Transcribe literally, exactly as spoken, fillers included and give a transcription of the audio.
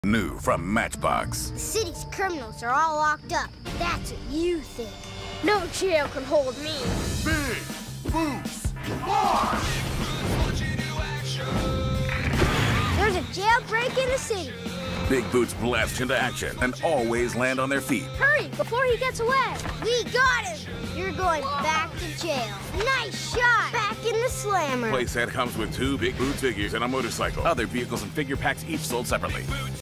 New from Matchbox. The city's criminals are all locked up. That's what you think. No jail can hold me. Big Boots March! There's a jailbreak in the city. Big Boots blast into action and always land on their feet. Hurry, before he gets away. We got him. You're going back to jail. Nice shot. Back in the slammer. Playset comes with two Big Boots figures and a motorcycle. Other vehicles and figure packs each sold separately.